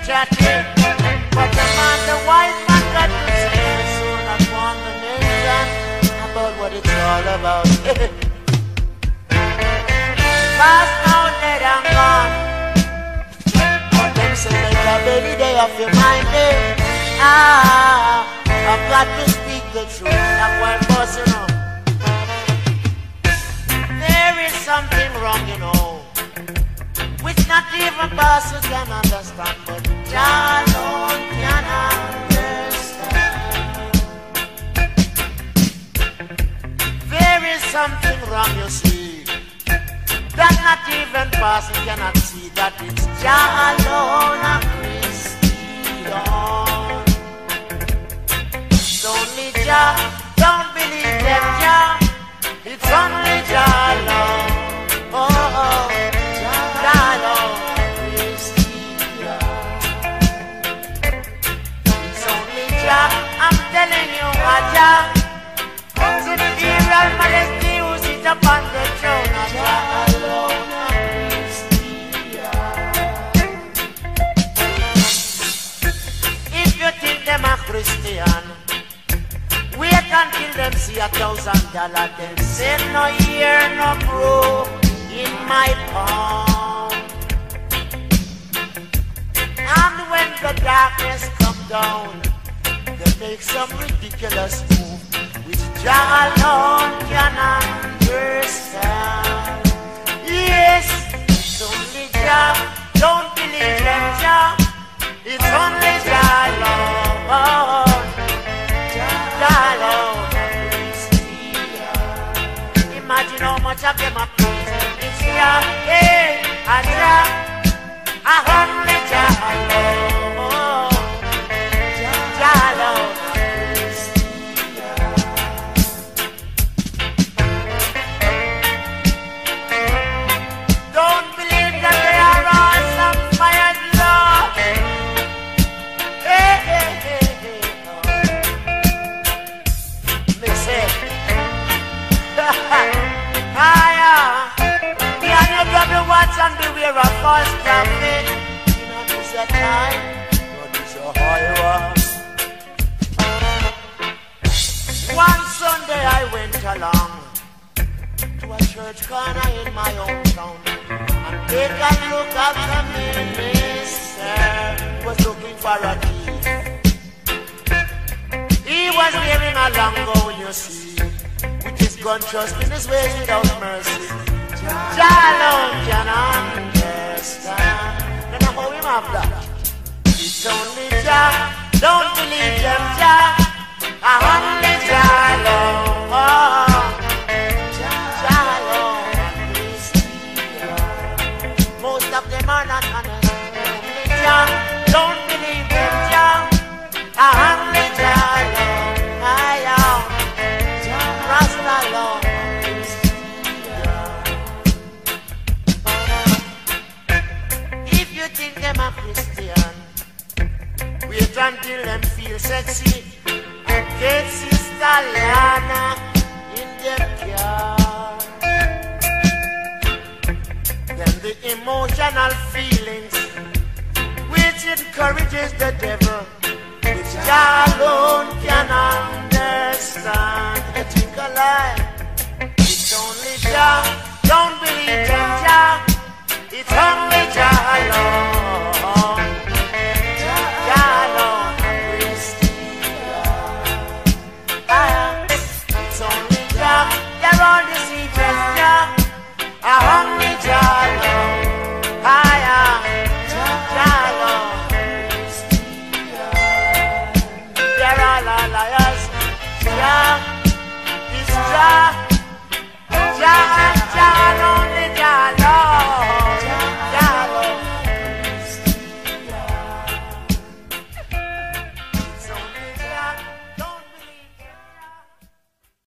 chatting. But the man, the white man got to say the soon upon the nation about what it's all about. Past now, dead and gone. But them say make a belly day of your mind, eh? I've got to speak the truth, like one boss, you know. There is something wrong, you know, which not even bosses can understand, but Jah alone can understand. There is something wrong, you see, that not even bosses cannot see, that it's Jah alone a Christian. It's only Jah, don't believe them, Jah. It's only Jah alone. Oh, oh, Jah alone, Christian. It's only Jah, I'm telling you, Jah. To the Imperial Majesty who sits upon the throne, Jah alone, Christian. If you think them a Christian, wait until them see $1,000. They'll say no ear, no broke in my palm. And when the darkness come down, they make some ridiculous move, which Jah alone can understand. Yes, it's only Jah, don't believe them, Jah. It's only Jah alone. Imagine how much of them are praising this Jah, hey, Jah, only Jah alone, Jah alone. Don't believe that they are all some fired love. Hey, hey, hey, hey. Me say, watch and beware of false prophet. You know this a time, no this a horror. One Sunday I went along to a church corner in my hometown and take a look at the minister was looking for a key. He was wearing a long gown, you see, with his gun thrust in his waist without mercy. Jah alone can understand. Don't know how him have that. It's only Jah, don't believe them, Jah. Only Jah alone. Jah alone. Most of them are not honest. Only Jah, don't believe them, Jah. Only Jah alone. Rasta alone. Think them a Christian, wait until them feel sexy and get Sister Lana in their car. Then the emotional feelings which encourages the devil, which Jah alone can understand. I think a lie. It's only Jah, don't believe them, Jah. It's only Jah alone.